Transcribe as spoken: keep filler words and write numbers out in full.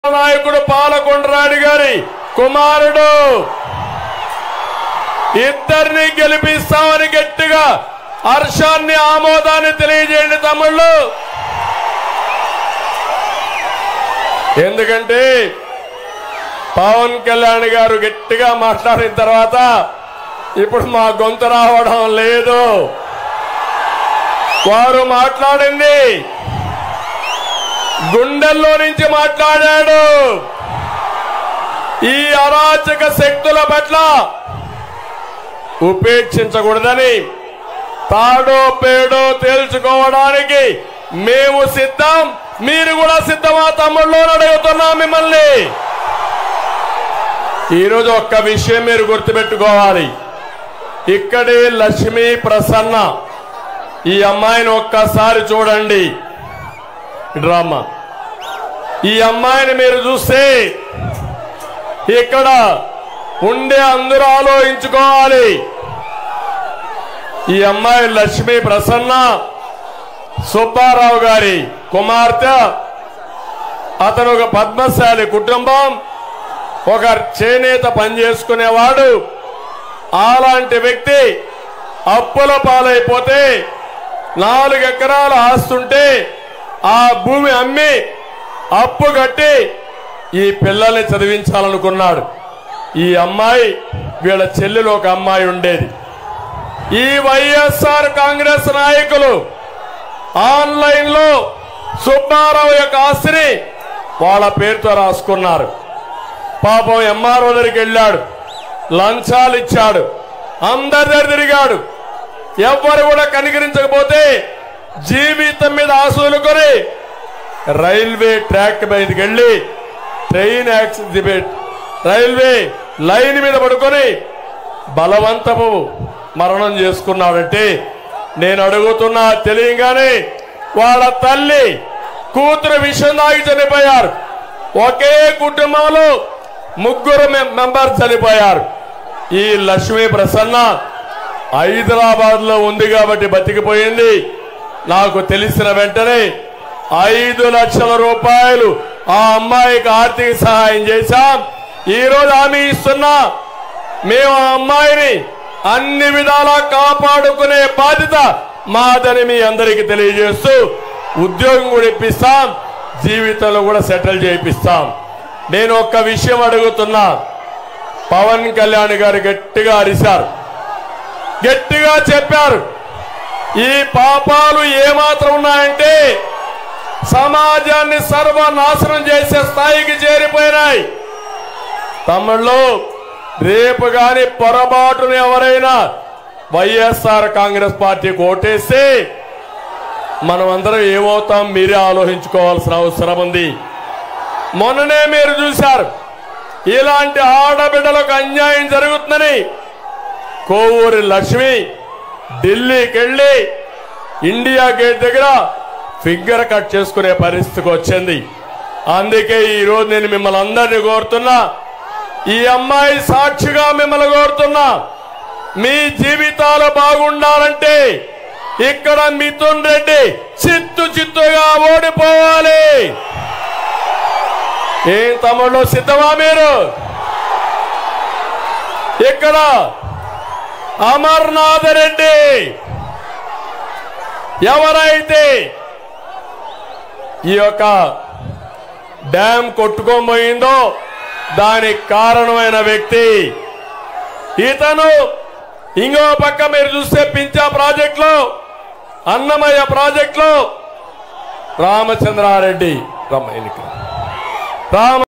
నాయకుడు పాలకొండరాడి గారి కుమారుడు ఇద్దరిని గెలిపిస్తామని గట్టిగా హర్షాన్ని ఆమోదాన్ని తెలియజేయండి తమ్ముళ్ళు. ఎందుకంటే పవన్ కళ్యాణ్ గారు గట్టిగా మాట్లాడిన తర్వాత ఇప్పుడు మా గొంతు రావడం లేదు. వారు మాట్లాడింది గుండెల్లో నుంచి మాట్లాడాడు. ఈ అరాచక శక్తుల పట్ల ఉపేక్షించకూడదని, తాడో పేడో తేల్చుకోవడానికి మేము సిద్ధం, మీరు కూడా సిద్ధమా తమ్ముళ్ళు అడుగుతున్నాం మిమ్మల్ని. ఈరోజు ఒక్క విషయం మీరు గుర్తుపెట్టుకోవాలి. ఇక్కడే లక్ష్మీ ప్రసన్న, ఈ అమ్మాయిని ఒక్కసారి చూడండి. డ్రామా ఈ అమ్మాయిని మీరు చూస్తే ఇక్కడ ఉండే అందరూ ఆలోచించుకోవాలి. ఈ అమ్మాయి లక్ష్మీ ప్రసన్న సుబ్బారావు గారి కుమార్తె. అతను ఒక పద్మశాలి కుటుంబం, ఒక చేనేత పని చేసుకునేవాడు. అలాంటి వ్యక్తి అప్పుల పాలైపోతే నాలుగు ఎకరాల ఆస్తుంటే ఆ భూమి అమ్మి అప్పు కట్టి ఈ పిల్లల్ని చదివించాలనుకున్నాడు. ఈ అమ్మాయి వీళ్ళ చెల్లెలు ఒక అమ్మాయి ఉండేది. ఈ వైఎస్ఆర్ కాంగ్రెస్ నాయకులు ఆన్లైన్ లో సుబ్బారావు యొక్క ఆస్తిని వాళ్ళ పేరుతో రాసుకున్నారు. పాపం ఎంఆర్ఓ దగ్గరికి వెళ్ళాడు, లంచాలు ఇచ్చాడు, అందరి దగ్గర తిరిగాడు. ఎవ్వరు కూడా కనికరించకపోతే జీవితం మీద ఆశలుకొని రైల్వే ట్రాక్ మీదకి వెళ్ళి ట్రైన్ యాక్సిడెంట్ రైల్వే లైన్ మీద పడుకొని బలవంతపు మరణం చేసుకున్నాడంటే నేను అడుగుతున్నా, తెలియగానే వాళ్ళ తల్లి కూతురు విషయం దాగి చనిపోయారు. ఒకే కుటుంబంలో ముగ్గురు మెంబర్స్ చనిపోయారు. ఈ లక్ష్మీ ప్రసన్న హైదరాబాద్ లో ఉంది కాబట్టి బతికిపోయింది. నాకు తెలిసిన వెంటనే ఐదు లక్షల రూపాయలు ఆ అమ్మాయికి ఆర్థిక సహాయం చేశాం. ఈ రోజు హామీ ఇస్తున్నా, మేము ఆ అమ్మాయిని అన్ని విధాలా కాపాడుకునే బాధ్యత మాదని మీ అందరికీ తెలియజేస్తూ ఉద్యోగం కూడా ఇప్పిస్తాం, జీవితంలో కూడా సెటిల్ చేయిస్తాం. నేను ఒక్క విషయం అడుగుతున్నా. పవన్ కళ్యాణ్ గారు గట్టిగా అరిశారు, గట్టిగా చెప్పారు. ఈ పాపాలు ఏమాత్రం ఉన్నాయంటే సమాజాన్ని సర్వనాశనం చేసే స్థాయికి చేరిపోయినాయి. తమ్ముళ్ళు, రేపు గాని పొరపాటును ఎవరైనా వైఎస్ఆర్ కాంగ్రెస్ పార్టీకి ఓటేస్తే మనం అందరం ఏమవుతాం మీరే ఆలోచించుకోవాల్సిన అవసరం ఉంది. మొన్ననే మీరు చూశారు, ఇలాంటి ఆడబిడ్డలకు అన్యాయం జరుగుతుందని కోవూరి లక్ష్మి ఢిల్లీకి వెళ్ళి ఇండియా గేట్ దగ్గర ఫింగర్ కట్ చేసుకునే పరిస్థితికి వచ్చింది. అందుకే ఈ రోజు నేను మిమ్మల్ని అందరినీ కోరుతున్నా, ఈ అమ్మాయి సాక్షిగా మిమ్మల్ని కోరుతున్నా, మీ జీవితాలు బాగుండాలంటే ఇక్కడ మిథున్ రెడ్డి చిత్తు చిత్తుగా ఓడిపోవాలి. ఏం తమ్ముళ్ళు, సిద్ధమా మీరు? ఇక్కడ అమర్నాథ్ రెడ్డి ఎవరైతే ఈ యొక్క డ్యాం కొట్టుకోబోయిందో దానికి కారణమైన వ్యక్తి ఇతను. ఇంకో పక్క మీరు చూస్తే పింఛా ప్రాజెక్ట్ లో, అన్నమయ్య ప్రాజెక్ట్ లో రామచంద్రారెడ్డి రామ రామ